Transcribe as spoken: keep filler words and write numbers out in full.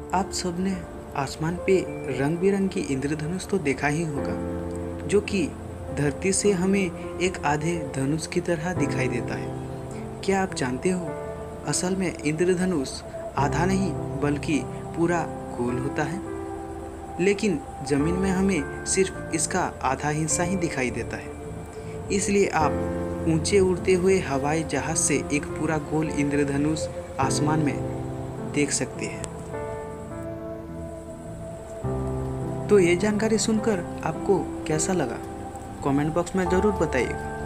आप सबने आसमान पे रंग बिरंगी इंद्रधनुष तो देखा ही होगा, जो कि धरती से हमें एक आधे धनुष की तरह दिखाई देता है। क्या आप जानते हो, असल में इंद्रधनुष आधा नहीं बल्कि पूरा गोल होता है, लेकिन ज़मीन में हमें सिर्फ इसका आधा हिस्सा ही दिखाई देता है। इसलिए आप ऊंचे उड़ते हुए हवाई जहाज से एक पूरा गोल इंद्रधनुष आसमान में देख सकते हैं। तो ये जानकारी सुनकर आपको कैसा लगा, कमेंट बॉक्स में ज़रूर बताइएगा।